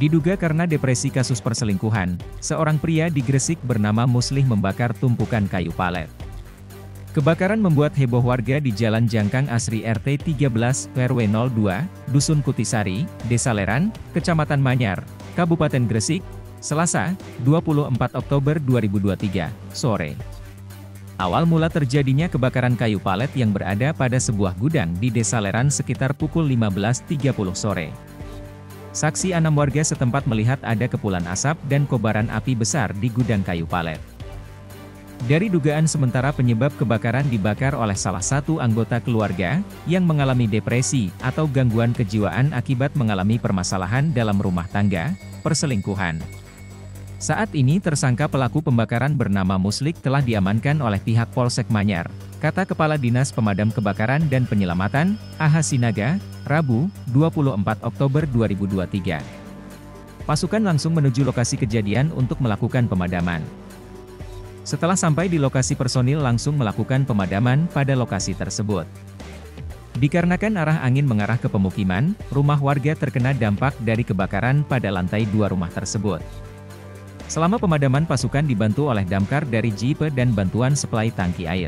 Diduga karena depresi kasus perselingkuhan, seorang pria di Gresik bernama Muslih membakar tumpukan kayu palet. Kebakaran membuat heboh warga di Jalan Jangkang Asri RT 13, RW 02, Dusun Kutisari, Desa Leran, Kecamatan Manyar, Kabupaten Gresik, Selasa, 24 Oktober 2023, sore. Awal mula terjadinya kebakaran kayu palet yang berada pada sebuah gudang di Desa Leran sekitar pukul 15.30 sore. Saksi 6 warga setempat melihat ada kepulan asap dan kobaran api besar di gudang kayu palet. Dari dugaan sementara penyebab kebakaran dibakar oleh salah satu anggota keluarga, yang mengalami depresi atau gangguan kejiwaan akibat mengalami permasalahan dalam rumah tangga, perselingkuhan. Saat ini tersangka pelaku pembakaran bernama Muslik telah diamankan oleh pihak Polsek Manyar, kata Kepala Dinas Pemadam Kebakaran dan Penyelamatan, AH Sinaga, Rabu, 24 Oktober 2023. Pasukan langsung menuju lokasi kejadian untuk melakukan pemadaman. Setelah sampai di lokasi, personil langsung melakukan pemadaman pada lokasi tersebut. Dikarenakan arah angin mengarah ke pemukiman, rumah warga terkena dampak dari kebakaran pada lantai 2 rumah tersebut. Selama pemadaman, pasukan dibantu oleh damkar dari JIPE dan bantuan suplai tangki air.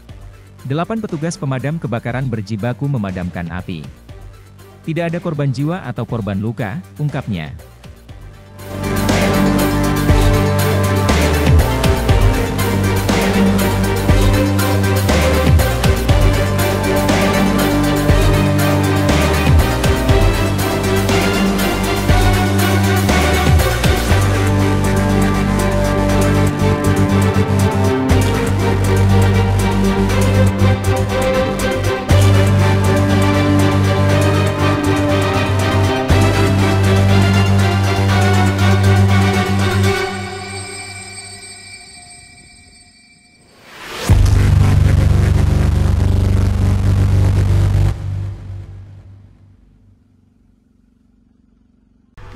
8 petugas pemadam kebakaran berjibaku memadamkan api. Tidak ada korban jiwa atau korban luka, ungkapnya.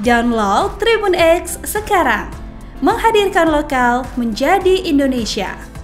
Download Tribun X sekarang, menghadirkan lokal menjadi Indonesia.